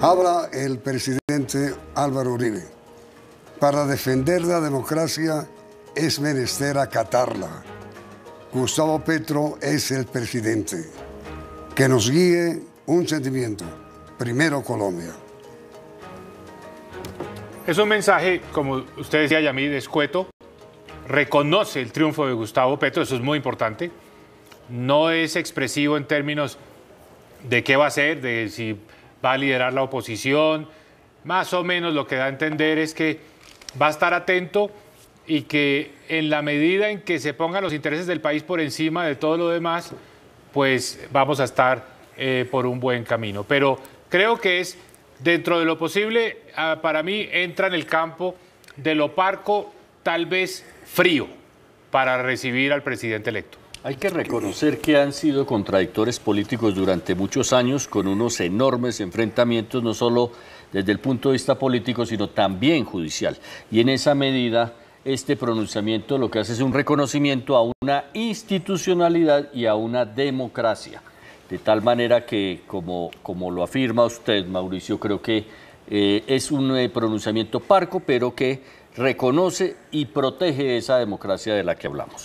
Habla el presidente Álvaro Uribe. Para defender la democracia es menester acatarla. Gustavo Petro es el presidente. Que nos guíe un sentimiento. Primero Colombia. Es un mensaje, como usted decía, Yamid, escueto. Reconoce el triunfo de Gustavo Petro, eso es muy importante. No es expresivo en términos de qué va a hacer, de si va a liderar la oposición. Más o menos lo que da a entender es que va a estar atento y que en la medida en que se pongan los intereses del país por encima de todo lo demás, pues vamos a estar por un buen camino. Pero creo que es, dentro de lo posible, para mí entra en el campo de lo parco, tal vez frío, para recibir al presidente electo. Hay que reconocer que han sido contradictores políticos durante muchos años, con unos enormes enfrentamientos, no solo desde el punto de vista político, sino también judicial. Y en esa medida, este pronunciamiento lo que hace es un reconocimiento a una institucionalidad y a una democracia. De tal manera que, como lo afirma usted, Mauricio, creo que es un pronunciamiento parco, pero que reconoce y protege esa democracia de la que hablamos.